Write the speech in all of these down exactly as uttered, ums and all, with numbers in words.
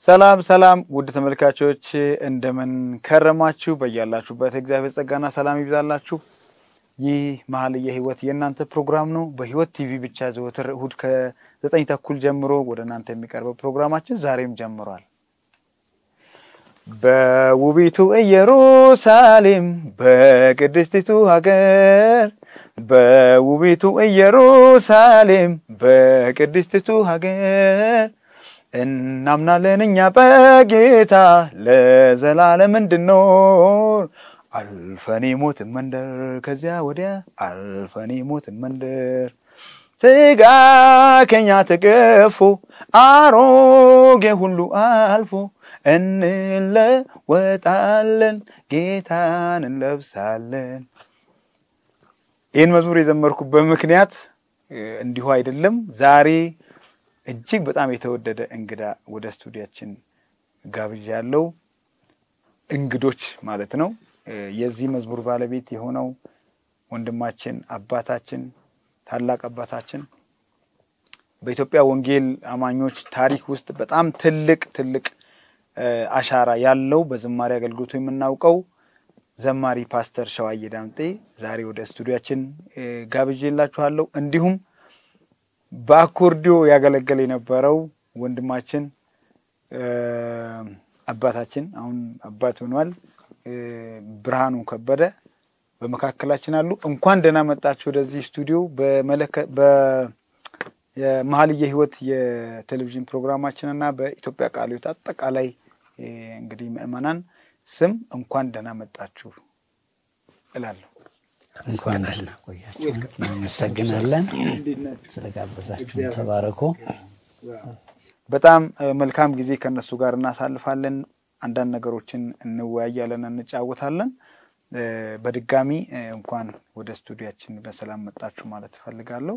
ሰላም ሰላም ውድ ተመልካቾች እንደምን ከረማችሁ በእያላችሁበት እግዚአብሔር ጸጋና ሰላም ይብዛላችሁ ይህ መኃልየ ሕይወት የእናንተ ፕሮግራም ነው በሕይወት ቲቪ ብቻ ዘወትር እሁድ ከዘጠኝ ተኩል ጀምሮ ወደ እናንተ የሚቀርበው ፕሮግራማችን ዛሬም ጀምሯል በውቢቱ ኢየሩሳሌም በቅድስቲቱ ሀገር በውቢቱ ኢየሩሳሌም በቅድስቲቱ ሀገር እናምናለን እኛ በጌታ ለዘላለም እንድንኖር አልፈን ሞት መንደር ከዚያ ወዲያ አልፈን ሞት መንደር ስጋ ከኛ ተገፎ አሮጌ ሁሉ አልፎ እንለወጣለን ጌታን እንለብሳለን ይህን መዝሙር የዘመርኩበት ምክንያት እንዲሁ አይደለም ዛሬ እጅግ በጣም የተወደደ እንግዳ ወደ ስቱዲያችን ጋብዣለሁ እንግዶች ማለት ነው የዚህ መዝሙር ባለቤት የሆነው ወንድማችን አባታችን ታላቅ አባታችን በኢትዮጵያ ወንጌል አማኞች ታሪክ ውስጥ በጣም ትልቅ ትልቅ አሻራ ያለው በዝማሬ አገልግሎቱ የምናውቀው ዘማሪ ፓስተር ሸዋዬ ዳምጤ ዛሬ ወደ ስቱዲያችን ጋብዤላችኋለሁ እንዲሁም በአኮርዲዮ ያገለገለ የነበረው ወንድማችን አባታችን አሁን አባት ሆኗል ብርሃኑ ከበደ በመካከላችን አሉ እንኳን ደህና መጣችሁ ወደዚህ ስቱዲዮ በመለከ በመኃልየ ሕይወት የቴሌቪዥን ፕሮግራማችንና በኢትዮጵያ ቃለ ሕይወት አጠቃላይ እንግዲህ ምእመናን ስም እንኳን ደህና መጣችሁ እላለሁ እንኳን ደህና ቆያችሁ እናመሰግናለን ስለጋበዛችሁ ተባረኩ በጣም መልካም ጊዜ ከነሱ ጋር እናሳልፋለን አንዳንድ ነገሮችን እንወያያለን እንጫወታለን በድጋሚ እንኳን ወደ ስቱዲያችን በሰላም መጣችሁ ማለት ፈልጋለሁ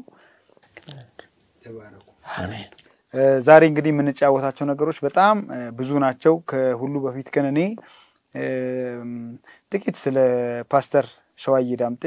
ተባረኩ አሜን ዛሬ እንግዲህ ምን እንጫወታቸው ነገሮች በጣም ብዙ ናቸው ከሁሉ በፊት ግን እኔ ጥቂት ስለ ፓስተር ሸዋዬ ዳምጤ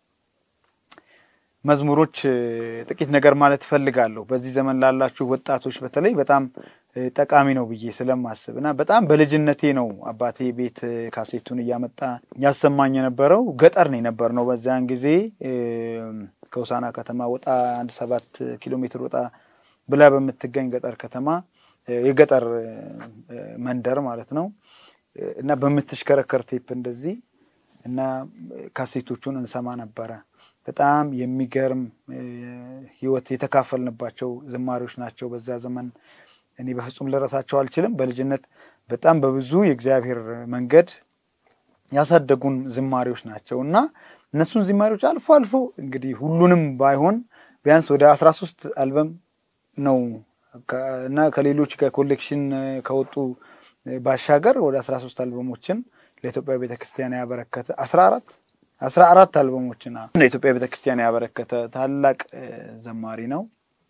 መዝሙሮች ጥቂት ነገር ማለት ፈልጋለሁ በዚህ ዘመን ላላችሁ ወጣቶች በተለይ በጣም ጠቃሚ ነው ብዬ ስለማስብና በጣም በልጅነቴ ነው አባቴ ቤት ካሴቱን ያመጣ ያሰማኝ የነበረው ገጠር ነው የነበርነው በዛን ጊዜ ከውሳና ከተማ ወጣ አንድ ሰባት ኪሎ ሜትር ወጣ ብላ በመትገኝ ገጠር ከተማ የገጠር መንደር ማለት ነው እና በመትሽከረከር ቴፕ እንደዚህ እና ካሴቶቹን እንሰማ ነበር በጣም የሚገርም ህይወት የተካፈልንባቸው ዝማሬዎች ናቸው በዛ ዘመን እኔ በፍጹም ለራሳቸው አልችልም በልጅነት በጣም በብዙ የእግዚአብሔር መንገድ ያሳደጉን ዝማሬዎች ናቸውና እነሱን ዝማሬዎች አልፎ አልፎ እንግዲህ ሁሉንም ባይሆን ቢያንስ ወደ አስራ ሶስት አልበም ነው እና ከሌሎች ከኮሌክሽን ከወጡ ባሻገር ወደ አስራ ሶስት አልበሞችን ለኢትዮጵያ ቤተክርስቲያን ያበረከተ አስራ አራት አስራ አራት አልበሞችን ለኢትዮጵያ ቤተክርስቲያን ያበረከተ ታላቅ ዘማሪ ነው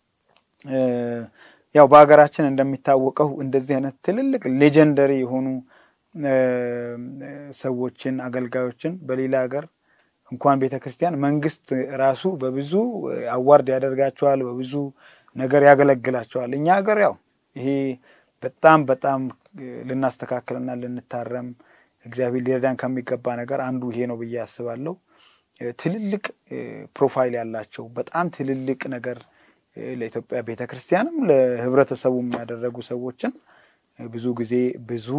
ያው በአገራችን እንደሚታወቀው እንደዚህ አይነት ትልልቅ ሌጀንደሪ የሆኑ ሰዎችን አገልጋዮችን በሌላ ሀገር እንኳን ቤተክርስቲያን መንግስት ራሱ በብዙ አዋርድ ያደርጋቸዋል በብዙ ነገር ያገለግላቸዋል እኛ ሀገር ያው ይሄ በጣም በጣም ልናስተካክልና ልንታረም እግዚአብሔር ሊረዳን ከሚገባ ነገር አንዱ ይሄ ነው ብዬ አስባለሁ ትልልቅ ፕሮፋይል ያላቸው በጣም ትልልቅ ነገር ለኢትዮጵያ ቤተክርስቲያንም ለህብረተሰቡም ያደረጉ ሰዎችን ብዙ ጊዜ ብዙ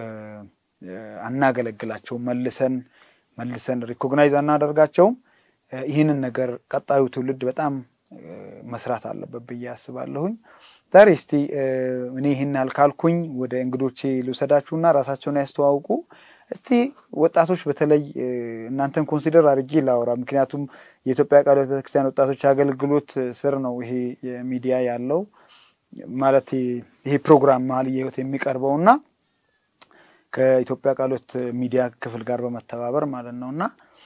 አናገለግላቸው መልሰን መልሰን ሪኮግናይዝ አናደርጋቸው ይሄንን ነገር ቀጣዩ ትውልድ በጣም መስራት አለበት ብዬ አስባለሁኝ ዛሬ እስቲ እኔ ይሄን አልካልኩኝ ወደ እንግዶቼ ልውሰዳችሁና ራሳቸውን ያስተዋውቁ እስቲ ወጣቶች በተለይ እናንተን ኮንሲደር አድርጌ ላወራ ምክንያቱም የኢትዮጵያ ቃለ ሕይወት ቤተክርስቲያን ወጣቶች አገልግሎት ስር ነው ይሄ የሚዲያ ያለው ማለት ይሄ ፕሮግራም መኃልየ ሕይወት የሚቀርበውና ከኢትዮጵያ ቃለ ሕይወት ሚዲያ ክፍል ጋር በመተባበር ማለት ነውና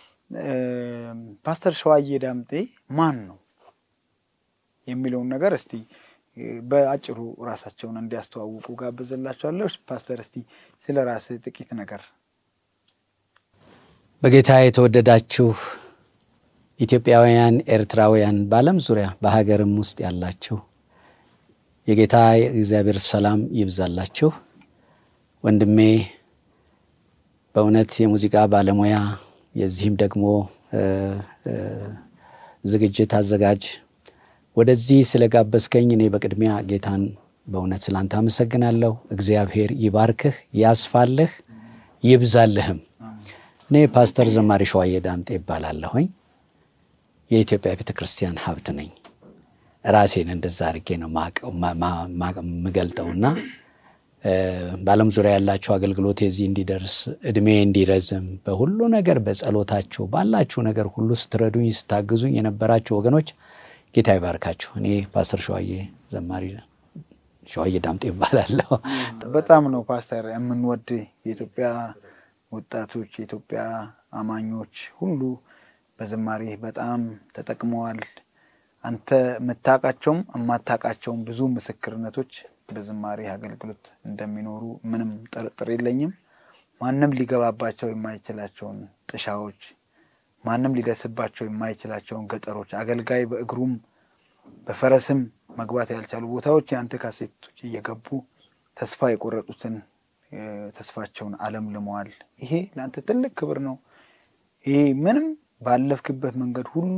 ፓስተር ሸዋዬ ዳምጤ ማን ነው የሚለውን ነገር እስቲ በአጭሩ ራሳቸውን እንዲያስተዋውቁ ጋብዘላችኋለሁ ፓስተር እስቲ ስለራስ ጥቂት ነገር በጌታ የተወደዳችሁ ኢትዮጵያውያን ኤርትራውያን ባለም ዙሪያ በሀገርም ውስጥ ያላችሁ የጌታ እግዚአብሔር ሰላም ይብዛላችሁ ወንድሜ በእውነት የሙዚቃ ባለሙያ የዚህም ደግሞ ዝግጅት አዘጋጅ ወደዚህ ስለጋበዝከኝ እኔ በቅድሚያ ጌታን በእውነት ስላንተ አመሰግናለሁ። እግዚአብሔር ይባርክህ፣ ያስፋልህ፣ ይብዛልህም። እኔ ፓስተር ዘማሪ ሸዋዬ ዳምጤ ይባላለሁኝ። የኢትዮጵያ ቤተክርስቲያን ሀብት ነኝ። ራሴን እንደዛ አድርጌ ነው የምገልጠውና በዓለም ዙሪያ ያላችሁ አገልግሎት የዚህ እንዲደርስ እድሜ እንዲረዝም በሁሉ ነገር በጸሎታችሁ ባላችሁ ነገር ሁሉ ስትረዱኝ ስታግዙኝ የነበራችሁ ወገኖች ጌታ ይባርካችሁ። እኔ ፓስተር ሸዋዬ ዘማሪ ሸዋዬ ዳምጤ ይባላለሁ። በጣም ነው ፓስተር የምንወድ የኢትዮጵያ ወጣቶች የኢትዮጵያ አማኞች ሁሉ በዝማሬ በጣም ተጠቅመዋል። አንተ መታቃቸውም አማታቃቸውም ብዙ ምስክርነቶች በዝማሬ አገልግሎት እንደሚኖሩ ምንም ጥርጥር የለኝም። ማንንም ሊገባባቸው የማይችላቸውን ጥሻዎች ማንንም ሊደስባቸው የማይችላቸውን ገጠሮች አገልጋይ በእግሩም በፈረስም መግባት ያልቻሉ ቦታዎች ያንተ ካሴቶች እየገቡ ተስፋ የቆረጡትን ተስፋቸውን ዓለም ለመዋል ይሄ ላንተ ትልቅ ክብር ነው። ይሄ ምንም ባለፍክበት መንገድ ሁሉ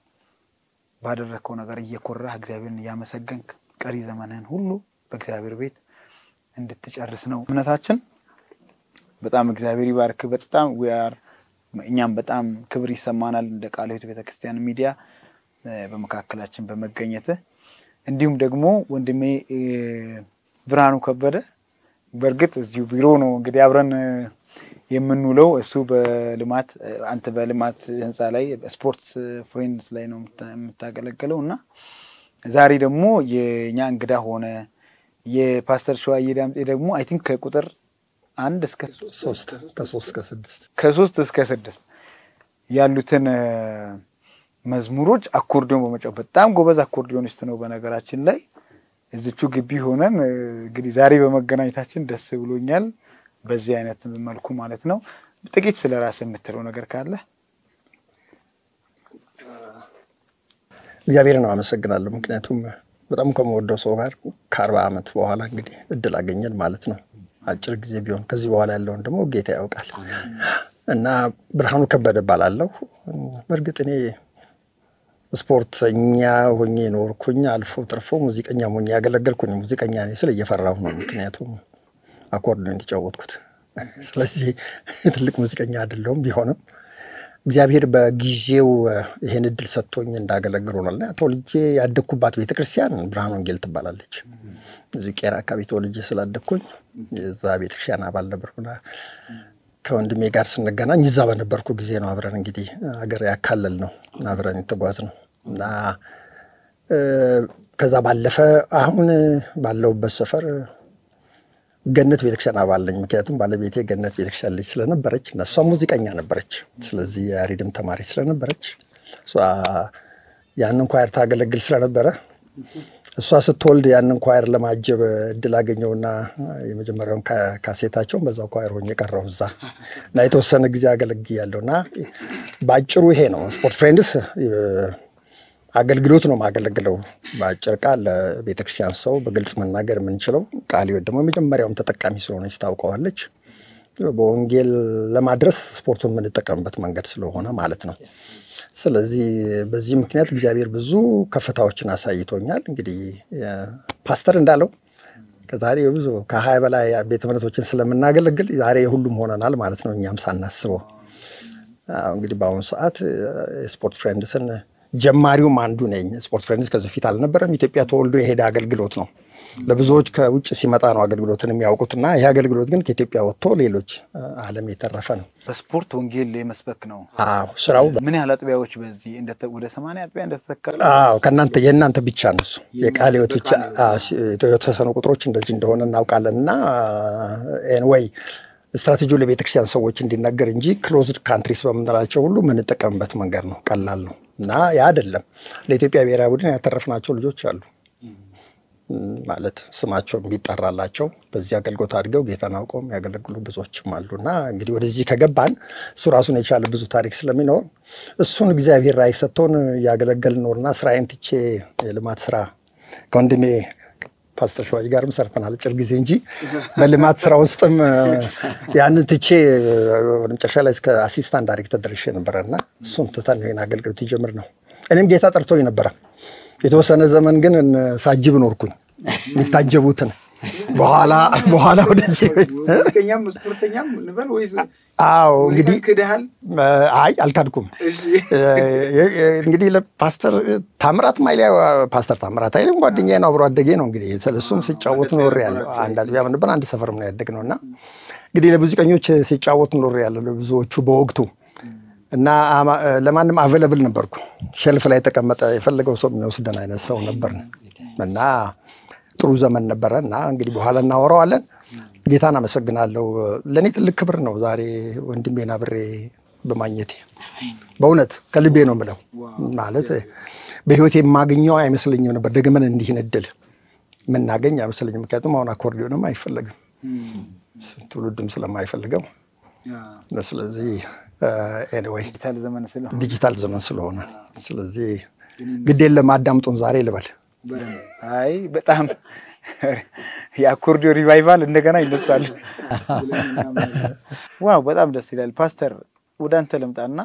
ባደረከው ነገር እየኮራህ እግዚአብሔርን ያመሰገንክ ቀሪ ዘመንህን ሁሉ በእግዚአብሔር ቤት እንድትጨርስ ነው እምነታችን። በጣም እግዚአብሔር ይባርክ። በጣም we are እኛም በጣም ክብር ይሰማናል እንደ ቃለ ሕይወት ቤተክርስቲያን ሚዲያ በመካከላችን በመገኘት እንዲሁም ደግሞ ወንድሜ ብርሃኑ ከበደ በርግጥ እዚሁ ቢሮ ነው እንግዲህ አብረን የምንውለው እሱ በልማት አንተ በልማት ህንጻ ላይ ስፖርት ፍሬንድስ ላይ ነው የምታገለግለውና ዛሬ ደግሞ የኛ እንግዳ ሆነ። የፓስተር ሸዋዬ ዳምጤ ደግሞ አይ ቲንክ ከቁጥር አንድ እስከ ሶስት ከሶስት እስከ ስድስት ከሶስት እስከ ስድስት ያሉትን መዝሙሮች አኮርዲዮን በመጫወት በጣም ጎበዝ አኮርዲዮኒስት ነው። በነገራችን ላይ እዚቹ ግቢ ሆነን እንግዲህ ዛሬ በመገናኘታችን ደስ ብሎኛል። በዚህ አይነት መልኩ ማለት ነው። ጥቂት ስለራስ የምትለው ነገር ካለ? እግዚአብሔር ነው አመሰግናለሁ። ምክንያቱም በጣም ከመወደው ሰው ጋር ከአርባ ዓመት በኋላ እንግዲህ እድል አገኘን ማለት ነው። አጭር ጊዜ ቢሆን ከዚህ በኋላ ያለውን ደግሞ ጌታ ያውቃል። እና ብርሃኑ ከበደ ባላለው በርግጥ እኔ ስፖርተኛ ሆኜ ኖርኩኝ አልፎ ተርፎ ሙዚቀኛ ሆኜ ያገለገልኩኝ ሙዚቀኛ ነኝ ስለ እየፈራሁ ነው። ምክንያቱም አኮርዲዮን እንዲጫወትኩት ስለዚህ ትልቅ ሙዚቀኛ አይደለሁም። ቢሆንም እግዚአብሔር በጊዜው ይሄን እድል ሰጥቶኝ እንዳገለግል ሆነና ተወልጄ ያደኩባት ቤተክርስቲያን ብርሃኑ ወንጌል ትባላለች። እዚህ ቄራ አካባቢ ተወልጄ ስላደኩኝ እዛ ቤተክርስቲያን አባል ነበርኩና ከወንድሜ ጋር ስንገናኝ እዛ በነበርኩ ጊዜ ነው አብረን እንግዲህ አገር ያካለል ነው አብረን ተጓዝ ነው እና ከዛ ባለፈ አሁን ባለውበት ሰፈር ገነት ቤተክርስቲያን አባል ነኝ። ምክንያቱም ባለቤቴ ገነት ቤተክርስቲያን ልጅ ስለነበረች እና እሷ ሙዚቀኛ ነበረች። ስለዚህ ያሬድም ተማሪ ስለነበረች እሷ ያንን ኳየር ታገለግል ስለነበረ እሷ ስትወልድ ያንን ኳየር ለማጀብ እድል አገኘውና የመጀመሪያውን ካሴታቸው በዛው ኳየር ሆኜ ቀረሁ እዛ እና የተወሰነ ጊዜ አገለግያለሁና ባጭሩ ይሄ ነው ስፖርት ፍሬንድስ አገልግሎት ነው ማገለግለው። ባጭር ቃል ለቤተክርስቲያን ሰው በግልጽ መናገር የምንችለው ቃል ይወድ ደግሞ መጀመሪያውም ተጠቃሚ ስለሆነች ታውቀዋለች። በወንጌል ለማድረስ ስፖርቱን ምን ተጠቀምበት መንገድ ስለሆነ ማለት ነው። ስለዚህ በዚህ ምክንያት እግዚአብሔር ብዙ ከፍታዎችን አሳይቶኛል። እንግዲህ ፓስተር እንዳለው ከዛሬ ብዙ ከሀያ በላይ ቤተ እምነቶችን ስለምናገለግል ዛሬ ሁሉም ሆነናል ማለት ነው እኛም ሳናስበው። እንግዲህ በአሁኑ ሰዓት ስፖርት ፍሬንድስን ጀማሪውም አንዱ ነኝ። ስፖርት ፍሬንድስ ከዚህ ፊት አልነበረም። ኢትዮጵያ ተወልዶ የሄደ አገልግሎት ነው። ለብዙዎች ከውጭ ሲመጣ ነው አገልግሎትን የሚያውቁትና ይሄ አገልግሎት ግን ከኢትዮጵያ ወጥቶ ሌሎች ዓለም የተረፈ ነው። በስፖርት ወንጌል ለመስበክ ነው። አዎ ስራው ምን ያህል አጥቢያዎች በዚህ እንደ ወደ ሰማንያ አጥቢያ እንደተተከለ? አዎ ከናንተ የናንተ ብቻ ነው የቃል ሕይወት ብቻ የተወሰኑ ቁጥሮች እንደዚህ እንደሆነ እናውቃለንና ኤንዌይ ስትራቴጂው ለቤተክርስቲያን ሰዎች እንዲነገር እንጂ ክሎዝድ ካንትሪስ በመንደራቸው ሁሉ ምን ተጠቀምበት መንገድ ነው ቀላል ነው እና ያ አይደለም። ለኢትዮጵያ ብሔራዊ ቡድን ያተረፍናቸው ልጆች አሉ ማለት ስማቸው ቢጠራላቸው በዚህ አገልግሎት አድርገው ጌታን አውቀው ያገለግሉ ብዙዎችም አሉና እንግዲህ ወደዚህ ከገባን እሱ ራሱን የቻለ ብዙ ታሪክ ስለሚኖር እሱን እግዚአብሔር ራይ ሰጥቶን ያገለገልን ኖርና ስራዬን ትቼ የልማት ስራ ከወንድሜ ፓስተር ሸዋይ ጋርም ሰርተናል ጭር ጊዜ እንጂ በልማት ስራ ውስጥም ያን ትቼ ወደ መጨረሻ ላይ እስከ አሲስታንት ዳይሬክተር ደርሼ ነበርና እሱን ተታን ነው አገልግሎት ይጀምር ነው እኔም ጌታ ጠርቶኝ ነበር የተወሰነ ዘመን ግን ሳጅብ ኖርኩኝ የሚታጀቡትን በኋላ በኋላ ወደዚህ ከኛም ስፖርተኛም ንበል ወይስ አው እንግዲህ ከደሃል አይ አልካድኩም እንግዲህ ለፓስተር ታምራት ማይሊያ ፓስተር ታምራት አይደለም ጓደኛዬ ነው አብሮ አደጌ ነው እንግዲህ ስለሱም ሲጫወት ኖር ያለው አንድ አጥቢያ ነበር አንድ ሰፈርም ነው ያደግነውና እንግዲህ ለሙዚቀኞች ሲጫወት ኖር ያለው ለብዙዎቹ በወቅቱ እና ለማንም አቬለብል ነበርኩ ሼልፍ ላይ ተቀመጠ የፈለገው ሰው የሚወስደን አይነት ሰው ነበርና እና ጥሩ ዘመን ነበርና እንግዲህ በኋላ እናወራዋለን ጌታን አመሰግናለሁ ለኔ ትልቅ ክብር ነው ዛሬ ወንድሜና ብሬ በማግኘቴ በእውነት ከልቤ ነው የምለው ማለት በህይወቴ የማገኘው አይመስልኝም ነበር ደግመን እንዲህ ነድል ምናገኝ አይመስልኝም ምክንያቱም አሁን አኮርዲዮንም አይፈልግም ትውልድም ስለማይፈልገው ስለዚህ ኤኒዌይ ዲጂታል ዘመን ስለሆነ ዲጂታል ዘመን ስለሆነ ስለዚህ ግዴን ለማዳምጡን ዛሬ ልበል አይ በጣም የአኮርዲዮ ሪቫይቫል እንደገና ይነሳል ዋው በጣም ደስ ይላል ፓስተር ወዳንተ ለምጣና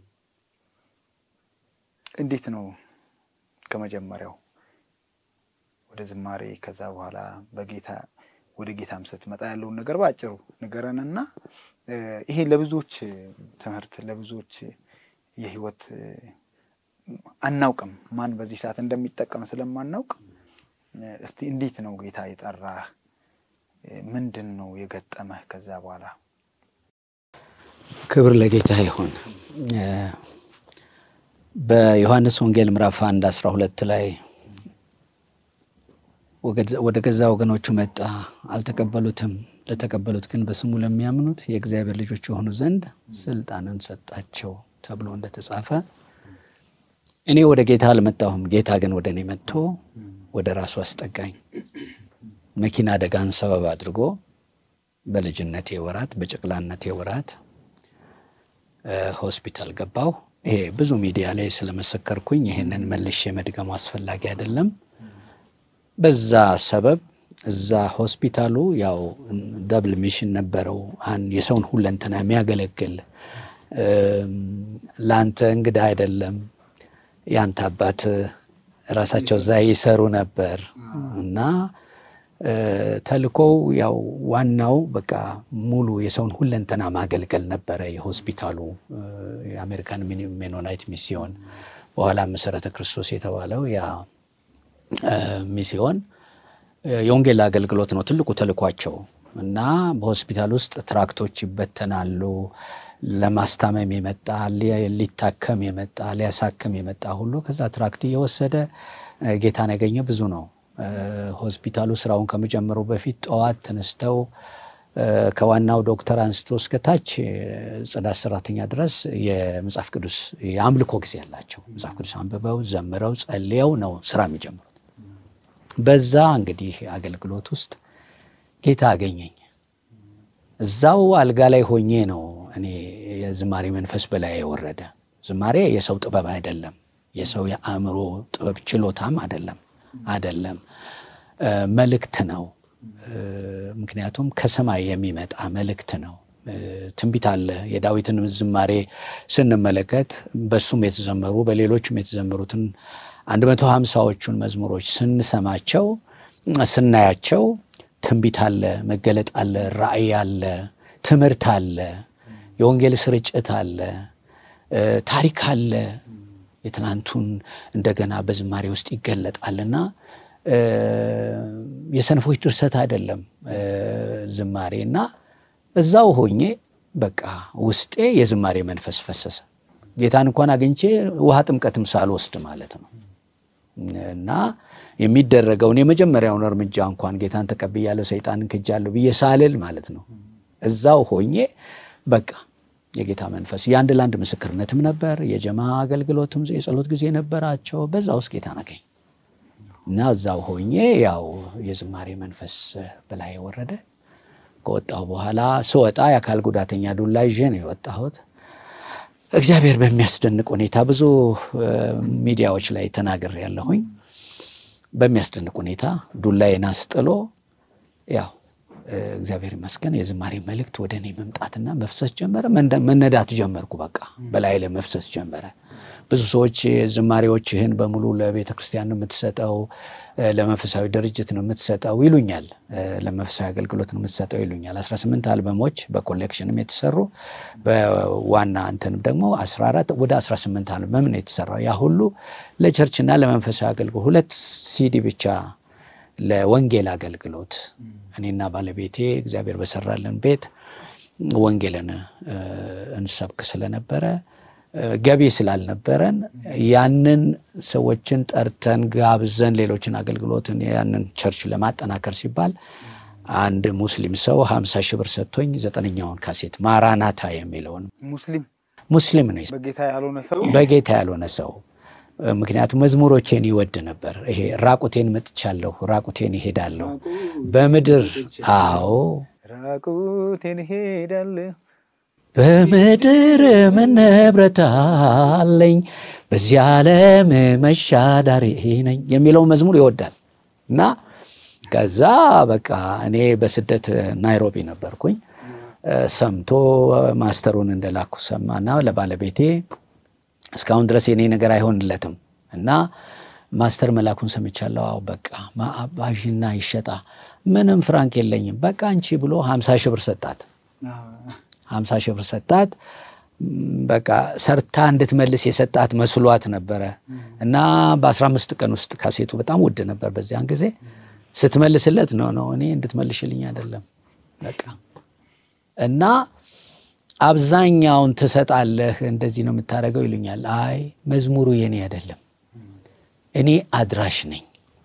እንዴት ነው ከመጀመሪያው ወደ ዝማሬ ከዛ በኋላ በጌታ ወደ ጌታም ስትመጣ ያለው ነገር ባጭሩ ንገረንና ይሄ ለብዙዎች ትምህርት ለብዙዎች የህይወት አናውቅም ማን በዚህ ሰዓት እንደሚጠቀም ስለማናውቅ እስቲ እንዴት ነው ጌታ ይጣራህ ምንድነው የገጠመህ ከዛ በኋላ ክብር ለጌታ ይሁን በዮሐንስ ወንጌል ምዕራፍ አንድ አስራ ሁለት ላይ ወደ ገዛ ወገኖቹ መጣ አልተቀበሉትም ለተቀበሉት ግን በስሙ ለሚያምኑት የእግዚአብሔር ልጆች የሆኑ ዘንድ ስልጣንን ሰጣቸው ተብሎ እንደተጻፈ እኔ ወደ ጌታ አልመጣሁም ጌታ ግን ወደ እኔ መጥቶ ወደ ራሱ አስጠጋኝ መኪና አደጋን ሰበብ አድርጎ በልጅነቴ ወራት በጨቅላነቴ ወራት ሆስፒታል ገባው ይሄ ብዙ ሚዲያ ላይ ስለመሰከርኩኝ ይሄንን መልሼ መድገም አስፈላጊ አይደለም በዛ ሰበብ እዛ ሆስፒታሉ ያው ደብል ሚሽን ነበረው አን የሰውን ሁለንተና የሚያገለግል ላንተ እንግዳ አይደለም ያንተ አባት ራሳቸው ዛይ ይሰሩ ነበር እና ተልኮው ያው ዋናው በቃ ሙሉ የሰውን ሁለንተና ማገልገል ነበር የሆስፒታሉ የአሜሪካን ሜኖናይት ሚስዮን በኋላ መሰረተ ክርስቶስ የተባለው ያ ሚስዮን የወንጌል አገልግሎት ነው ትልቁ ተልኳቸው እና በሆስፒታል ውስጥ ትራክቶች ይበተናሉ ለማስታመም የመጣ ሊታከም የመጣ ሊያሳክም የመጣ ሁሉ ከዛ ትራክት እየወሰደ ጌታን ያገኘ ብዙ ነው ሆስፒታሉ ስራውን ከመጀመሩ በፊት ጠዋት ተነስተው ከዋናው ዶክተር አንስቶ እስከ ታች ጽዳት ሰራተኛ ድረስ የመጽሐፍ ቅዱስ የአምልኮ ጊዜ ያላቸው መጽሐፍ ቅዱስ አንብበው ዘምረው ጸልየው ነው ስራ የሚጀምሩት በዛ እንግዲህ አገልግሎት ውስጥ ጌታ አገኘኝ እዛው አልጋ ላይ ሆኜ ነው እኔ የዝማሬ መንፈስ በላይ ወረደ ዝማሬ የሰው ጥበብ አይደለም የሰው የአእምሮ ጥበብ ችሎታም አይደለም አይደለም መልእክት ነው ምክንያቱም ከሰማይ የሚመጣ መልእክት ነው ትንቢት አለ የዳዊትን ዝማሬ ስንመለከት በሱም የተዘመሩ በሌሎችም የተዘመሩትን አንድ መቶ ሃምሳዎቹን መዝሙሮች ስንሰማቸው ስናያቸው ትንቢት አለ መገለጥ አለ ራእይ አለ ትምህርት አለ የወንጌል ስርጭት አለ ታሪክ አለ የትናንቱን እንደገና በዝማሬ ውስጥ ይገለጣልና የሰንፎች ድርሰት አይደለም ዝማሬና እዛው ሆኜ በቃ ውስጤ የዝማሬ መንፈስ ፈሰሰ ጌታን እንኳን አግኝቼ ውሃ ጥምቀትም ሳልወስድ ማለት ነው እና የሚደረገው የመጀመሪያውን እርምጃ እንኳን ጌታን ተቀበያለሁ ሰይጣንን ክጃለሁ በየሳልል ማለት ነው እዛው ሆኜ በቃ የጌታ መንፈስ ያንድ ላንድ ምስክርነትም ነበር የጀማ አገልግሎትም የጸሎት ጊዜ ነበራቸው በዛው ውስጥ ጌታን አገኝ እና እዛው ሆኜ ያው የዝማሬ መንፈስ በላይ ወረደ ከወጣው በኋላ ስወጣ የአካል ጉዳተኛ ዱላ ይዤ ነው የወጣሁት እግዚአብሔር በሚያስደንቅ ሁኔታ ብዙ ሚዲያዎች ላይ ተናገር ያለሁኝ በሚያስደንቅ ሁኔታ ዱላዬን አስጥሎ ያው እግዚአብሔር ይመስገን የዝማሬ መልእክት ወደኔ መምጣትና መፍሰስ ጀመረ መነዳት ጀመርኩ በቃ በላይ ለመፍሰስ ጀመረ ብዙ ሰዎች ዝማሬዎችህን በሙሉ ለቤተ ክርስቲያን ነው የምትሰጠው ለመንፈሳዊ ድርጅት ነው የምትሰጠው ይሉኛል ለመንፈሳዊ አገልግሎት ነው የምትሰጠው ይሉኛል አስራ ስምንት አልበሞች በኮሌክሽንም የተሰሩ በዋና አንተንም ደግሞ አስራ አራት ወደ አስራ ስምንት አልበም ነው የተሰራው ያ ሁሉ ለቸርችና ለመንፈሳዊ አገልግሎት ሁለት ሲዲ ብቻ ለወንጌል አገልግሎት እኔና ባለቤቴ እግዚአብሔር በሰራልን ቤት ወንጌልን እንሰብክ ስለነበረ ገቢ ስላልነበረን ያንን ሰዎችን ጠርተን ጋብዘን ሌሎችን አገልግሎትን ያንን ቸርች ለማጠናከር ሲባል አንድ ሙስሊም ሰው ሃምሳ ሺህ ብር ሰጥቶኝ ዘጠነኛውን ካሴት ማራናታ የሚለውን ሙስሊም ሙስሊም ነው በጌታ ያልሆነ ሰው በጌታ ያልሆነ ሰው ምክንያቱም መዝሙሮቼን ይወድ ነበር ይሄ ራቁቴን መጥቻለሁ ራቁቴን ይሄዳለሁ በመድር አዎ ራቁቴን ይሄዳለሁ በመድር መንብረታለኝ በዚህ ዓለም መሻዳሪ ነኝ የሚለው መዝሙር ይወዳል እና ከዛ በቃ እኔ በስደት ናይሮቢ ነበርኩኝ ሰምቶ ማስተሩን እንደላኩ ሰማና ለባለቤቴ እስካሁን ድረስ የኔ ነገር አይሆንለትም እና ማስተር መላኩን ሰምቻለሁ አው በቃ ማአባጂና ይሸጣ ምንም ፍራንክ የለኝም በቃ አንቺ ብሎ ሃምሳ ሺህ ብር ሰጣት ሃምሳ ሺህ ብር ሰጣት በቃ ሰርታ እንድትመልስ የሰጣት መስሏት ነበር እና በ15 ቀን ውስጥ ካሴቱ በጣም ውድ ነበር በዚያን ጊዜ ስትመልስለት ነው ነው እኔ እንድትመልሽልኝ አይደለም በቃ እና አብዛኛውን ተሰጣለህ እንደዚህ ነው የምታረጋው ይሉኛል አይ መዝሙሩ የኔ አይደለም እኔ አድራሽ ነኝ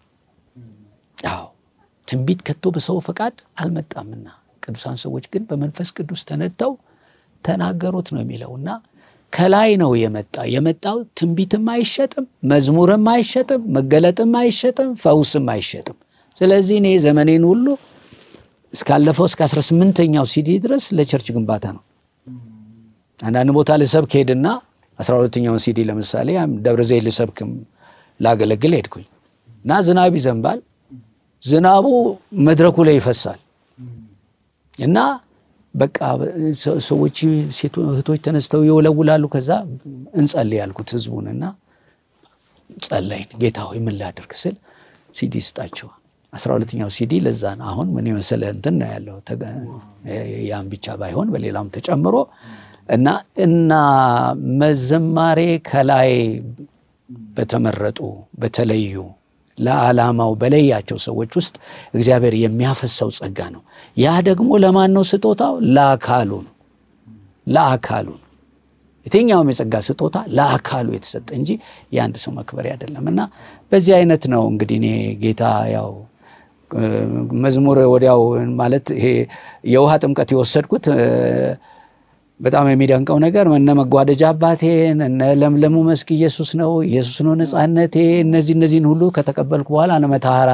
አዎ ትንቢት ከቶ በሰው ፈቃድ አልመጣምና ቅዱሳን ሰዎች ግን በመንፈስ ቅዱስ ተነተው ተናገሩት ነው የሚለውና ከላይ ነው የመጣ የመጣው ትንቢትም አይሸጥም መዝሙርም አይሸጥም መገለጥም አይሸጥም ፈውስም አይሸጥም ስለዚህ እኔ ዘመኔን ሁሉ እስካለፈው እስከ አስራ ስምንተኛው ሲዲ ድረስ ለቸርች ግንባታ ነው አንዳንድ ቦታ ለሰብክ ሄድና አስራ ሁለተኛው ሲዲ ለምሳሌ ደብረ ዘይት ለሰብክም ላገለግል ሄድኩኝ እና ዝናብ ይዘንባል ዝናቡ መድረኩ ላይ ይፈሳል እና በቃ ሰዎች ሴቶች ተነስተው ይወለውላሉ ከዛ እንጸልይ ያልኩት ህዝቡንና ጸለይን ጌታ ሆይ ምን ላድርግ ስል ሲዲ ስጣቸው አስራ ሁለተኛው ሲዲ ለዛን አሁን ምን ይመስል እንትን ነው ያለው ያን ብቻ ባይሆን በሌላም ተጨምሮ እና እና መዘማሬ ከላይ በተመረጡ በተለዩ ለዓላማው በለያቸው ሰዎች ውስጥ እግዚአብሔር የሚያፈሰው ጸጋ ነው ያ ደግሞ ለማን ነው ስጦታው ለአካሉ ነው ለአካሉ የትኛውም የጸጋ ስጦታ ለአካሉ የተሰጠ እንጂ ያንድ ሰው መክበሪያ አይደለምና በዚህ አይነት ነው እንግዲህ እኔ ጌታ ያው መዝሙር ወዲያው ማለት ይሄ የውሃ ጥምቀት ይወሰድኩት በጣም የሚደንቀው ነገር እነ መጓደጃ አባቴን እነ ለምለሙ መስክ ኢየሱስ ነው ኢየሱስ ነው ነጻነቴ እነዚህ እነዚህን ሁሉ ከተቀበልኩ በኋላ ነው መታሃራ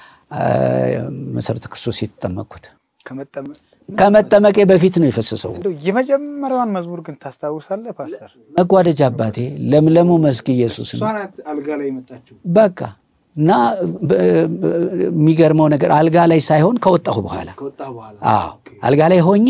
መሰረተ ክርስቶስ የተጠመቅኩት ከመጠመቄ በፊት ነው የፈሰሰው እንደው የመጀመሪያውን መዝሙር ግን ታስታውሳለህ ፓስተር መጓደጃ አባቴ ለምለሙ መስክ ኢየሱስ ነው ሷናት አልጋ ላይ መጣችሁ በቃ እና የሚገርመው ነገር አልጋ ላይ ሳይሆን ከወጣሁ በኋላ ከወጣሁ በኋላ አዎ አልጋ ላይ ሆኜ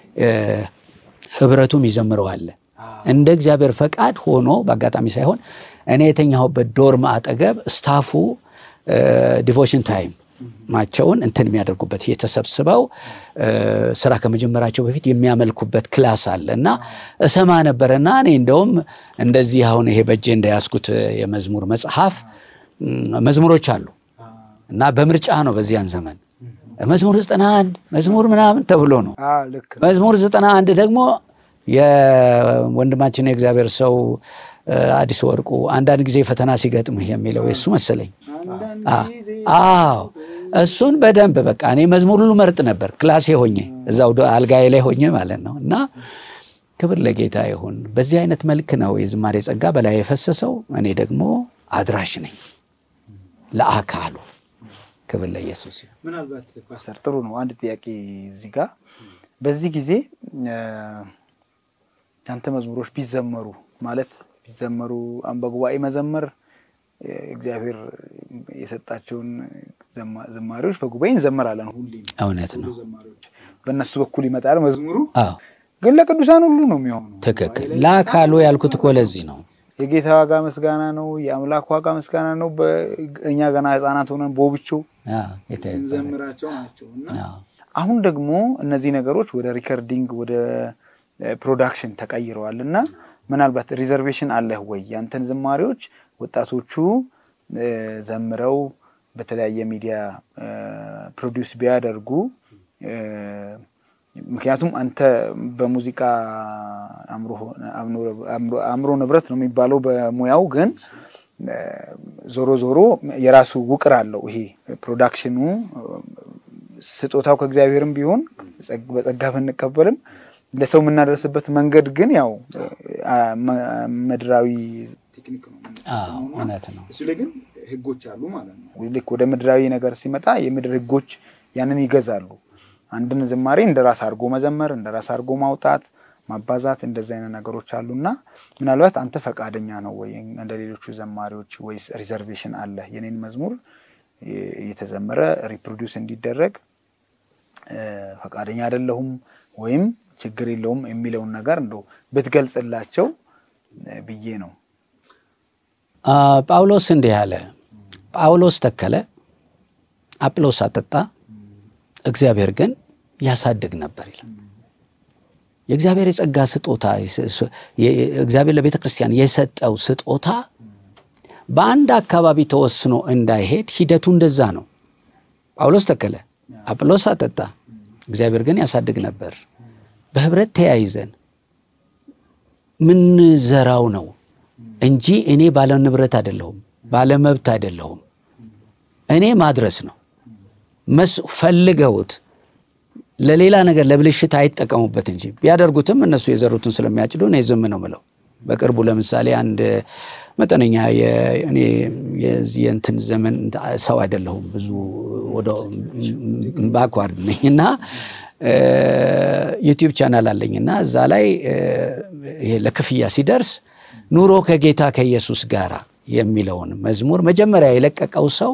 ህብረቱም ይዘምረዋል እንደ እግዚአብሔር ፈቃድ ሆኖ በአጋጣሚ ሳይሆን እኔ የተኛሁበት ዶርም አጠገብ ስታፉ ዲቮሽን ታይም ማቸውን እንትን የሚያደርጉበት የተሰብስበው ስራ ከመጀመራቸው በፊት የሚያመልኩበት ክላስ አለና እሰማ ነበርና እኔ እንደውም እንደዚህ አሁን ይሄ በእጄ እንደያስኩት የመዝሙር መጽሐፍ መዝሙሮች አሉ እና በምርጫ ነው በዚያን ዘመን መዝሙር ዘጠና አንድ መዝሙር ምናምን ተብሎ ነው አዎ ልክ መዝሙር ዘጠና አንድ ደግሞ የወንድማችን የእግዚአብሔር ሰው አዲስ ወርቁ አንዳንድ ጊዜ ፈተና ሲገጥምህ የሚለው እሱ መሰለኝ አዎ እሱን በደንብ በቃ እኔ መዝሙር ሁሉ መርጥ ነበር ክላሴ ሆኜ እዛው አልጋዬ ላይ ሆኜ ማለት ነው እና ክብር ለጌታ ይሁን በዚህ አይነት መልክ ነው የዝማሬ ጸጋ በላይ የፈሰሰው እኔ ደግሞ አድራሽ ነኝ ለአካሉ ክብር ለኢየሱስ ምናልባት ፓስተር ጥሩ ነው አንድ ጥያቄ እዚህ ጋር በዚህ ጊዜ ያንተ መዝሙሮች ቢዘመሩ ማለት ቢዘመሩ አንበጉባኤ መዘመር እግዚአብሔር የሰጣቸውን ዘማሪዎች በጉባኤ እንዘምራለን ሁሉ እውነት ነው ዘማሪዎች በእነሱ በኩል ይመጣል መዝሙሩ አዎ ግን ለቅዱሳን ሁሉ ነው የሚሆነው ትክክል ላካሉ ያልኩት እኮ ለዚህ ነው የጌታ ዋጋ መስጋና ነው የአምላክ ዋጋ መስጋና ነው በእኛ ገና ህፃናት ሆነን ቦብቾ አዎ እንዘምራቸው ናቸውና አሁን ደግሞ እነዚህ ነገሮች ወደ ሪከርዲንግ ወደ ፕሮዳክሽን ተቀይረዋልና ምናልባት ሪዘርቬሽን አለ ወይ ያንተን ዘማሪዎች ወጣቶቹ ዘምረው በተለያየ ሚዲያ ፕሮዲዩስ ቢያደርጉ ምክንያቱም አንተ በሙዚቃ አምሮ አምሮ ንብረት ነው የሚባለው በሙያው ግን ዞሮ ዞሮ የራሱ ውቅር አለው ይሄ ፕሮዳክሽኑ ስጦታው ከእግዚአብሔርም ቢሆን በጸጋ እንቀበልም ለሰው ምናደርስበት መንገድ ግን ያው መድራዊ ቴክኒክ ነው አዎ እውነት ነው እሱ ላይ ግን ህጎች አሉ ማለት ነው ልክ ወደ ምድራዊ ነገር ሲመጣ የምድር ህጎች ያንን ይገዛሉ አንድን ዝማሬ እንደራስ አርጎ መዘመር እንደራስ አርጎ ማውጣት ማባዛት እንደዛ አይነት ነገሮች አሉና ምናልባት አንተ ፈቃደኛ ነው ወይ እንደሌሎቹ ዘማሪዎች ወይስ ሪዘርቬሽን አለ የኔን መዝሙር የተዘመረ ሪፕሮዲዩስ እንዲደረግ ፈቃደኛ አይደለሁም ወይም ችግር የለውም የሚለው ነገር እንደው በትገልጽላቸው ብዬ ነው ጳውሎስ እንዲህ ያለ ጳውሎስ ተከለ አጵሎስ አጠጣ እግዚአብሔር ግን ያሳድግ ነበር ይላል የእግዚአብሔር የጸጋ ስጦታ የእግዚአብሔር ለቤተ ክርስቲያን የሰጠው ስጦታ በአንድ አካባቢ ተወስኖ እንዳይሄድ ሂደቱ እንደዛ ነው ጳውሎስ ተከለ አጵሎስ አጠጣ እግዚአብሔር ግን ያሳድግ ነበር በህብረት ተያይዘን ምን ዘራው ነው እንጂ እኔ ባለ ንብረት አይደለሁም ባለ መብት አይደለሁም እኔ ማድረስ ነው መስ ፈልገውት ለሌላ ነገር ለብልሽት አይጠቀሙበት እንጂ ቢያደርጉትም እነሱ የዘሩትን ስለሚያጭዱ ነው ዝም ነው ማለት በቅርቡ ለምሳሌ አንድ መጠነኛ የኔ የእንትን ዘመን ሰው አይደለሁም ብዙ ወደ ባክዋርድ ነኝና ዩትዩብ ቻናል አለኝና እዛ ላይ ይሄ ለክፍያ ሲደርስ ኑሮ ከጌታ ከኢየሱስ ጋራ የሚለውን መዝሙር መጀመሪያ የለቀቀው ሰው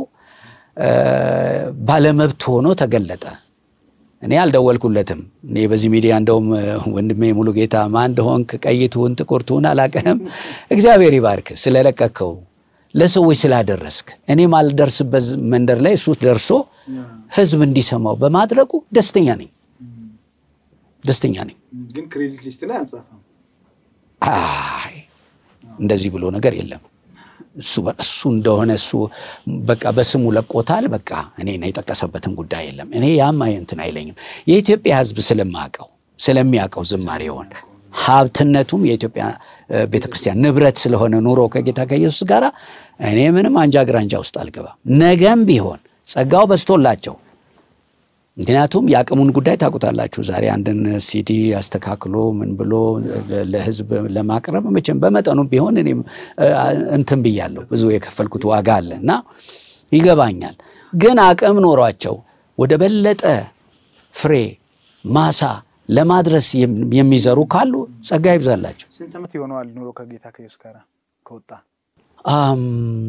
ባለመብት ሆኖ ተገለጠ እኔ አልደወልኩለትም እኔ በዚህ ሚዲያ እንደውም ወንድሜ ሙሉ ጌታ ማን እንደሆንክ ቀይቱን ጥቁርቱን አላቀም እግዚአብሔር ይባርክ ስለለቀቀው ለሰዎች ስላደረስክ እኔ ማልደርስበት መንደር ላይ እሱ ደርሶ ህዝብ እንዲሰማው በማድረጉ ደስተኛ ነኝ ደስተኛ ነኝ ግን ክሬዲት ሊስት ላይ አንጻፈው አይ እንደዚህ ብሎ ነገር የለም እሱ በእሱ እንደሆነ እሱ በቃ በስሙ ለቆታል በቃ እኔ ነው የተቀሰበትን ጉዳይ የለም እኔ ያማ እንትን አይለኝም የኢትዮጵያ ህዝብ ስለማቀው ስለሚያቀው ዝማሬውን ሀብትነቱም የኢትዮጵያ ቤተክርስቲያን ንብረት ስለሆነ ኑሮ ከጌታ ከኢየሱስ ጋራ እኔ ምንም አንጃ ግራንጃ ውስጥ አልገባም ነገም ቢሆን ጸጋው በስቶላቸው ምክንያቱም ያቀሙን ጉዳይ ታቁታላችሁ ዛሬ አንድን ሲዲ ያስተካክሎ ምን ብሎ ለህዝብ ለማቅረብ መቼም በመጠኑ ቢሆን እኔም እንትን ብያለሁ ብዙ የከፈልኩት ዋጋ አለና ይገባኛል ግን አቀም ኖሯቸው ወደ በለጠ ፍሬ ማሳ ለማድረስ የሚዘሩ ካሉ ጸጋ ይብዛላችሁ ስንት ዓመት ይሆነዋል ኑሮ ከጌታ ከኢየሱስ ጋር ከወጣ አም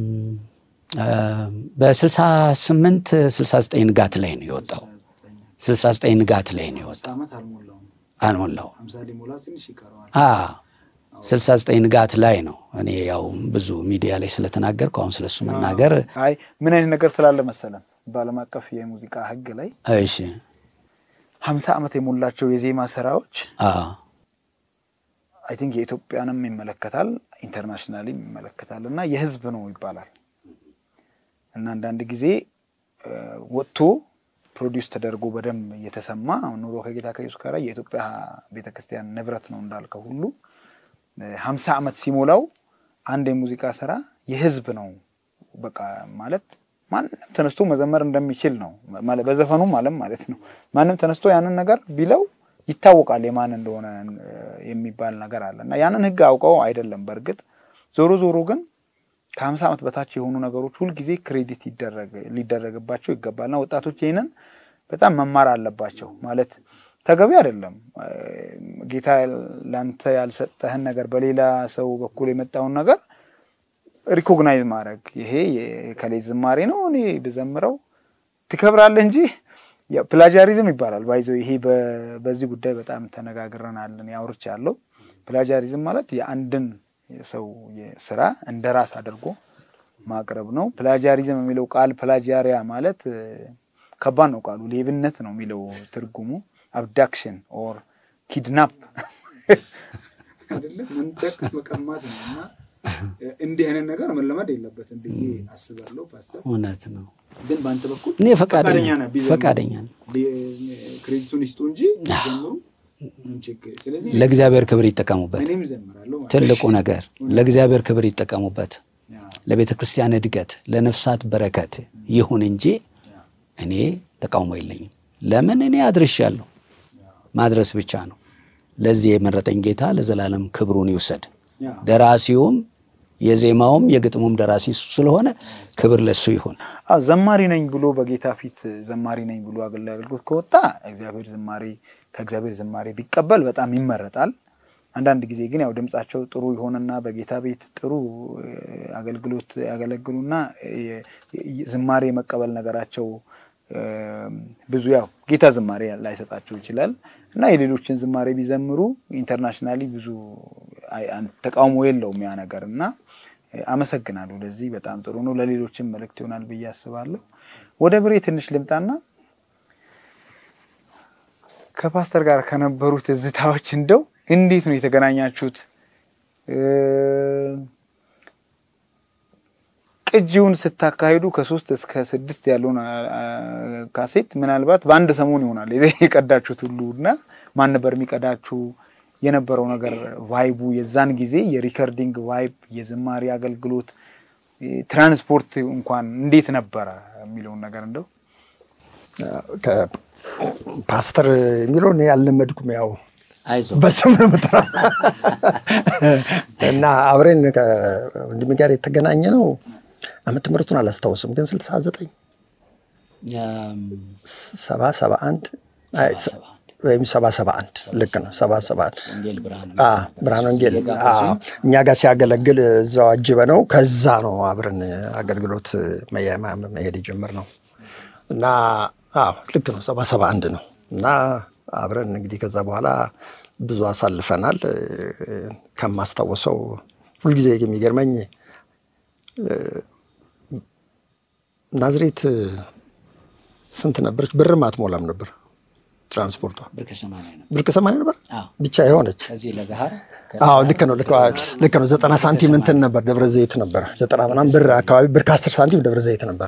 በ68 69 ንጋት ላይ ነው የወጣው ስልሳ ዘጠኝ ንጋት ላይ ነው የወጣው አመት አልሞላው አልሞላው ሃምሳ ሊሞላ ትንሽ ይቀራል አ ስልሳ ዘጠኝ ንጋት ላይ ነው እኔ ያው ብዙ ሚዲያ ላይ ስለተናገርኩ አሁን ስለሱ መናገር አይ ምን አይነት ነገር ስላለ መሰለን ባለም አቀፍ የሙዚቃ ህግ ላይ እሺ ሃምሳ ዓመት የሞላቸው የዜማ ስራዎች አ አይ ቲንክ የኢትዮጵያንም ይመለከታል ኢንተርናሽናሊ ይመለከታልና የህዝብ ነው ይባላል እና አንዳንድ ጊዜ ወጥቶ ፕሮዲዩስ ተደርጎ በደም የተሰማ ኑሮ ከጌታ ከኢየሱስ ጋር የኢትዮጵያ ቤተክርስቲያን ንብረት ነው እንዳልከው ሁሉ ሃምሳ ዓመት ሲሞላው አንድ የሙዚቃ ስራ የህዝብ ነው በቃ ማለት ማንም ተነስቶ መዘመር እንደሚችል ነው ማለት በዘፈኑ ማለት ማለት ነው ማንም ተነስቶ ያንን ነገር ቢለው ይታወቃል የማን እንደሆነ የሚባል ነገር አለና ያንን ህግ አውቀው አይደለም በርግጥ ዞሮ ዞሮ ግን ከ50 ዓመት በታች የሆኑ ነገሮች ሁሉ ጊዜ ክሬዲት ይደረግ ሊደረግባቸው ይገባልና ወጣቶች ይሄንን በጣም መማር አለባቸው ማለት ተገቢ አይደለም ጌታ ላንተ ያልሰጠህን ነገር በሌላ ሰው በኩል የመጣውን ነገር ሪኮግናይዝ ማድረግ ይሄ የከሌ ዝማሬ ነው እኔ በዘምረው ትከብራለህ እንጂ ያ ፕላጃሪዝም ይባላል ባይዘው ይሄ በዚህ ጉዳይ በጣም ተነጋግረናል ያወርቻለሁ ፕላጃሪዝም ማለት የአንድን ሰው የሥራ እንደራስ አድርጎ ማቅረብ ነው ፕላጃሪዝም የሚለው ቃል ፕላጃሪያ ማለት ከባድ ነው ቃሉ ሌብነት ነው የሚለው ትርጉሙ abduction or kidnap አይደለም መንጠቅ መቀማት ነውና እንዲህ አይነት ነገር መለማድ የለበትም ብዬ አስባለሁ ፓስተር እውነት ነው ግን ባንተ በኩል እኔ ፈቃደኛ ነኝ ፈቃደኛ ነኝ ክሬዲቱን ይስጡ እንጂ ጀምሩ እንችግር ስለዚህ ለእግዚአብሔር ክብር ይጠቀሙበት እኔም ዘምራለሁ ትልቁ ነገር ለእግዚአብሔር ክብር ይጠቀሙበት ለቤተ ክርስቲያን እድገት ለነፍሳት በረከት ይሁን እንጂ እኔ ተቃውሞ የለኝም ለምን እኔ አድርሻለሁ ማድረስ ብቻ ነው ለዚህ የመረጠኝ ጌታ ለዘላለም ክብሩን ይውሰድ ደራሲውም የዜማውም የግጥሙም ደራሲ ስለሆነ ክብር ለሱ ይሁን አው ዘማሪ ነኝ ብሎ በጌታ ፊት ዘማሪ ነኝ ብሎ አገልግሎት ከወጣ እግዚአብሔር ዘማሪ ከእግዚአብሔር ዘማሪ ቢቀበል በጣም ይመረጣል አንዳንድ ጊዜ ግን ያው ድምጻቸው ጥሩ ይሆንና በጌታ ቤት ጥሩ አገልግሎት ያገለግሉና ዘማሪ መቀበል ነገራቸው ብዙ ያው ጌታ ዘማሪ ላይሰጣቸው ይችላል እና የሌሎችን ዘማሪ ቢዘምሩ ኢንተርናሽናሊ ብዙ ተቃውሞ የለውም ያ ነገርና አመሰግናለሁ ለዚህ በጣም ጥሩ ነው ለሌሎችም መልእክት ይሆናል ብዬ አስባለሁ ወደ ብሬ ትንሽ ልምጣና ከፓስተር ጋር ከነበሩት ዝታዎች እንደው እንዴት ነው የተገናኛችሁት ቅጂውን ስታካሂዱ ከ3 እስከ ስድስት ያለውን ካሴት ምናልባት በአንድ ሰሞን ይሆናል የቀዳችሁት ሁሉና ማን ነበር የሚቀዳችሁ የነበረው ነገር ቫይቡ የዛን ጊዜ የሪከርዲንግ ቫይብ የዝማሪ አገልግሎት ትራንስፖርት እንኳን እንዴት ነበር የሚለው ነገር እንደው ከፓስተር የሚለው ነው ያለመድኩም ያው አይዞ በስም ነው መጣ እና አብረን ወንድም ጋር የተገናኘ ነው አመት ምርቱን አላስታውስም ግን ስልሳ ዘጠኝ ያም ሰባ ሰባ አንድ አይ ወይም ሰባ ሰባ አንድ ልክ ነው ሰባ ሰባ አንድ ወንጌል ብርሃን አ ብርሃን ወንጌል አ እኛ ጋር ሲያገለግል እዛው አጅበ ነው ከዛ ነው አብረን አገልግሎት መሄድ ጀመርነው እና አዎ ልክ ነው ሰባ ሰባ አንድ ነው እና አብረን እንግዲህ ከዛ በኋላ ብዙ አሳልፈናል ከማስተዋወሰው ሁሉ ጊዜ የሚገርመኝ ናዝሬት ስንት ነበርች ብርም አትሞላም ነበር ትራንስፖርቷ ብር ከሰማንያ ነው ብር ከሰማንያ ነበር ብቻ ይሆነች ከዚህ ለጋሃር አዎ ልክ ነው ልክ ነው ዘጠና ሳንቲም እንትን ነበር ደብረ ዘይት ነበር ዘጠና ምናምን ብር አካባቢ ብር ከአስር ሳንቲም ደብረ ዘይት ነበር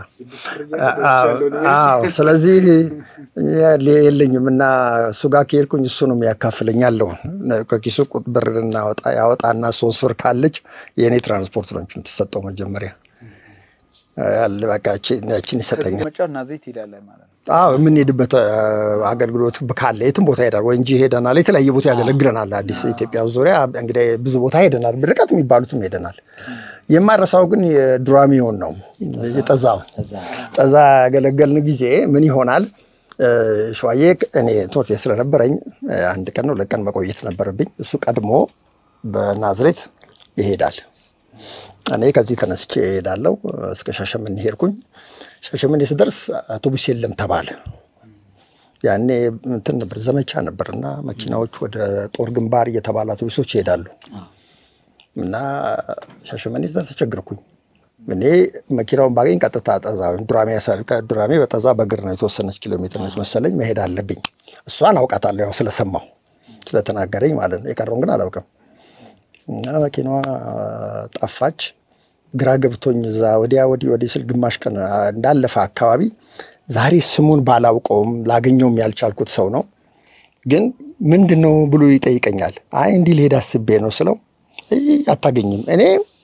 አዎ ስለዚህ የለኝም እና ሱጋ ከሄድኩኝ እሱ ነው የሚያካፍለኛለው ከኪሱ ቁጥ ብርና ወጣ ያወጣና ሶስት ብር ካለች የኔ ትራንስፖርት ነው ተሰጠው መጀመሪያ ያለ በቃች ነችን ይሰጠኛል መጫና ዘይት ይላል ማለት ነው አዎ ምን ሄድበት አገልግሎት በካለ የትም ቦታ ሄዳል ወይ እንጂ ሄደናል የተለያየ ቦታ ያገለግለናል አዲስ ኢትዮጵያ ዙሪያ እንግዲህ ብዙ ቦታ ሄደናል ብርቀት የሚባሉትም ሄደናል የማረሳው ግን የድራሚውን ነው የጠዛው ጠዛ ያገለገልን ጊዜ ምን ይሆናል ሸዋዬ እኔ ቶርቴ ስለነበረኝ አንድ ቀን ነው ለቀን መቆየት ነበርብኝ እሱ ቀድሞ በናዝሬት ይሄዳል እኔ ከዚህ ተነስቼ ሄዳለሁ እስከ ሻሸመኔ ሄድኩኝ ሻሸመኔ ስደርስ አውቶቡስ የለም ተባለ ያኔ እንትን ነበር ዘመቻ ነበርና መኪናዎች ወደ ጦር ግንባር እየተባለ አውቶቡሶች ይሄዳሉ እና ሻሸመኔ ተቸገርኩኝ እኔ መኪናውን ባገኝ ቀጥታ ጠዛው ድራሜ ያሰርቀ ድራሜ በጠዛ በእግር ነው የተወሰነች ኪሎ ሜትር ነች መሰለኝ መሄድ አለብኝ እሷን አውቃታለሁ ያው ስለሰማው ስለተናገረኝ ማለት ነው የቀረውን ግን አላውቅም እና መኪናዋ ጠፋች ግራ ገብቶኝ ዛ ወዲያ ወዲ ወዲ ስል ግማሽ ቀን እንዳለፈ አካባቢ ዛሬ ስሙን ባላውቀውም ላገኘውም ያልቻልኩት ሰው ነው ግን ምንድነው ብሎ ይጠይቀኛል አይ እንዲህ ልሄድ አስቤ ነው ስለው አታገኝም እኔ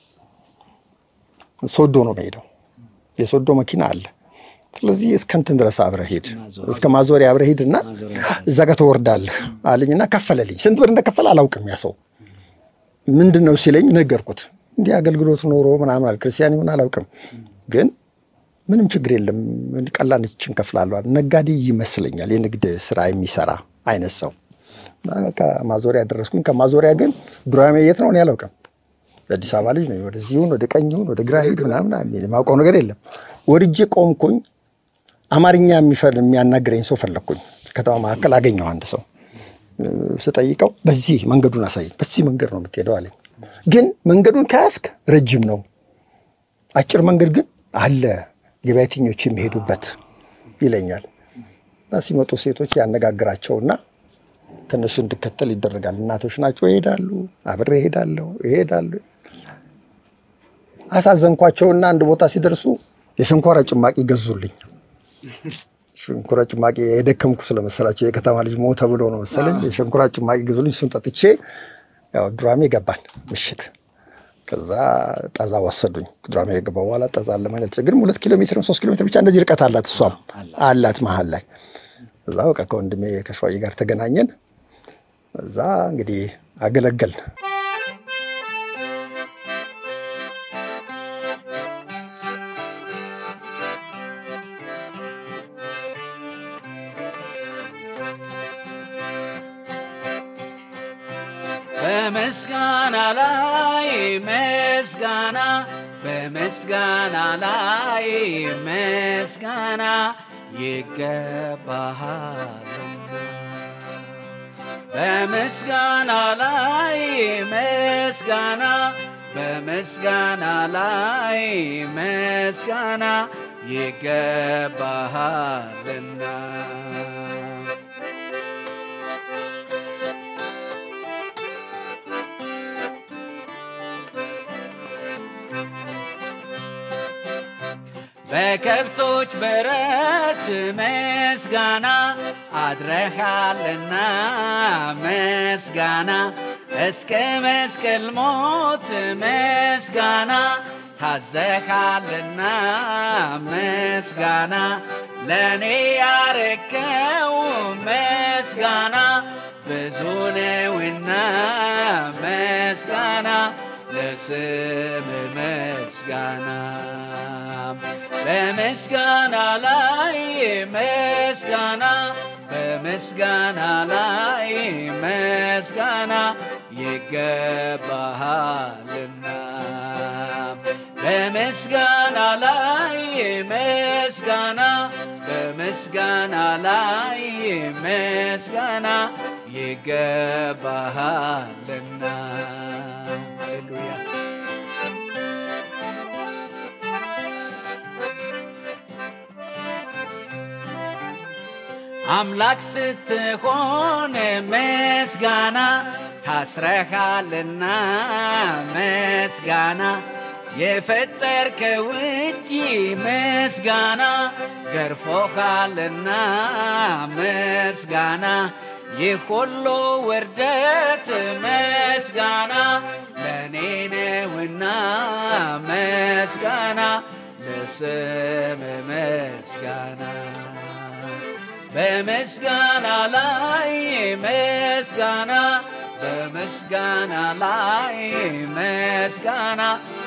ሶዶ ነው የምሄደው የሶዶ መኪና አለ ስለዚህ እስከንትን ድረስ አብረህ ሄድ እስከ ማዞሪያ አብረህ ሄድና እዛ ጋር ተወርዳለህ አለኝና ከፈለልኝ ስንት ብር እንደከፈለ አላውቅም ያ ሰው ምንድነው ሲለኝ ነገርኩት እንዴ አገልግሎት ኖሮ ምናምን አለ ክርስቲያን ይሆን አላውቅም ግን ምንም ችግር የለም ቀላልችን ከፍላለሁ ነጋዴ ይመስለኛል የንግድ ስራ የሚሰራ አይነት ሰው በቃ ማዞሪያ ደረስኩኝ ከማዞሪያ ግን ድራሜ የት ነው ያላውቅም አዲስ አበባ ልጅ ነው ወደዚሁን ወደ ቀኙን ወደ ግራ ሄድ ምናምን አሚል ማውቀው ነገር የለም ወርጄ ቆምኩኝ አማርኛ የሚፈል የሚያናግረኝ ሰው ፈለኩኝ ከተማ ማከል አገኘው አንድ ሰው ስጠይቀው በዚህ መንገዱን አሳየኝ በዚህ መንገድ ነው የምትሄደው አለኝ ግን መንገዱን ካስክ ረጅም ነው አጭር መንገድ ግን አለ ገበያተኞች የሚሄዱበት ይለኛል ሲመጡ ሴቶች ያነጋግራቸውና ከነሱ እንድከተል ይደረጋል እናቶች ናቸው ይሄዳሉ አብሬ ይሄዳለሁ ይሄዳሉ አሳዘንኳቸውና አንድ ቦታ ሲደርሱ የሸንኮራ ጭማቂ ገዙልኝ ሸንኮራ ጭማቂ የደከምኩ ስለመሰላቸው የከተማ ልጅ ሞተ ብሎ ነው መሰለኝ የሸንኮራ ጭማቂ ገዙልኝ እሱን ጠጥቼ ያው ድራሜ ገባን ምሽት ከዛ ጣዛ ወሰዱኝ ድራሜ ገባው በኋላ ጣዛ ለማለት ግን ሁለት ኪሎ ሜትር ሶስት ኪሎ ሜትር ብቻ እንደዚህ ርቀት አላት እሷም አላት መሃል ላይ እዛ በቃ ከወንድሜ ከሸዋይ ጋር ተገናኘን እዛ እንግዲህ አገለገል በመስጋና ላይ መስጋና በመስጋና ላይ መስጋና ይገባሃል በመስጋና ላይ መስጋና በመስጋና ላይ መስጋና ይገባሃልና በከብቶች በረት መስጋና አድረሃልና መስጋና እስከ መስቀል ሞት መስጋና ታዘሃልና መስጋና ለኔ ያረከው መስጋና ብዙ ነውና መስጋና ለስም መስጋና በመስጋና ላይ መስጋና በመስጋና ላይ መስጋና ይገባሃልና በመስጋና ላይ መስጋና በመስጋና ላይ መስጋና ይገባሃልና ሃሌሉያ አምላክ ስትሆን መስጋና ታስረሃልና መስጋና የፈጠርከው እጅ መስጋና ገርፎሃልና መስጋና የሁሉ ውርደት መስጋና ለኔ ነውና መስጋና ለስም መስጋና በመስጋና ላይ መስጋና በመስጋና ላይ መስጋና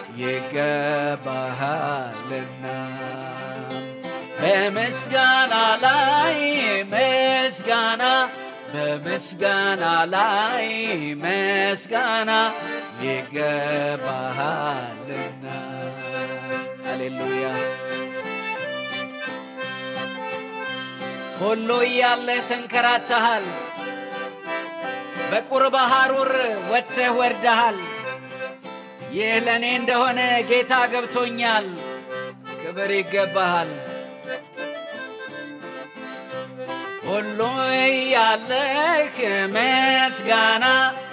ይገባሃልና በመስጋና ላይ መስጋና በመስጋና ላይ መስጋና ይገባሃልና ሃሌሉያ ሁሉ ያለ ተንከራተሃል በቁርባ ሐሩር ወጥተህ ወርደሃል ይህ ለኔ እንደሆነ ጌታ ገብቶኛል ክብር ይገባሃል ሁሉ ያለህ መስጋና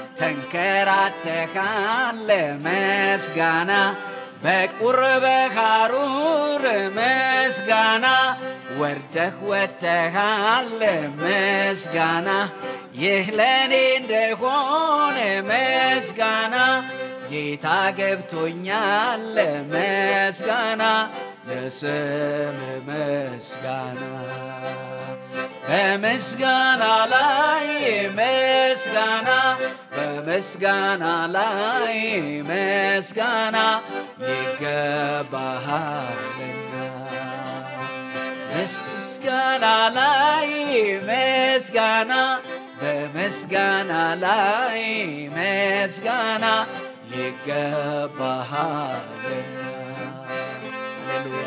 ተንከራተሃል መስጋና በቁርባ ሐሩር መስጋና ወርደህ ወጥተሃል መስጋና ይህ ለኔ እንደሆነ መስጋና ጌታ ገብቶኛል መስጋና ለስም መስጋና በመስጋና ላይ መስጋና በመስጋና ላይ መስጋና ይገባሃልና በመስጋና ላይ መስጋና በመስጋና ላይ መስጋና ይገባሃልና ሃሌሉያ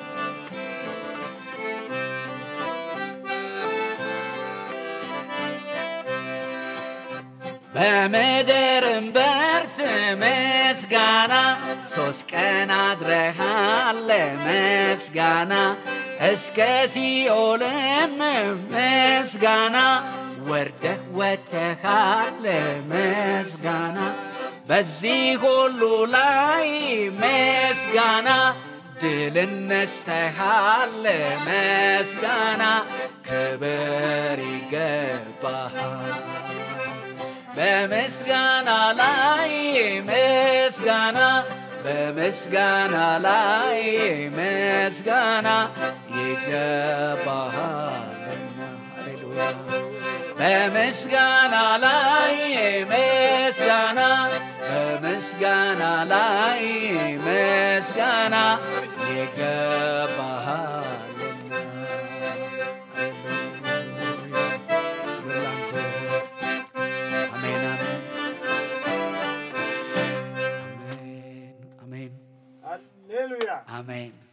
በምድርም በርት ምስጋና ሶስት ቀን አድረሃል ለምስጋና እስከ ሲኦልም ምስጋና ወርደህ ወጥተሃል ለምስጋና በዚህ ሁሉ ላይ ምስጋና ድልን ነስተሃል ለምስጋና ክብር ይገባሃል በምስጋና ላይ ምስጋና በምስጋና ላይ ምስጋና ይገባሃልና ሃሌሉያ በምስጋና ላይ ምስጋና በምስጋና ላይ ምስጋና ይገባሃልና Amen.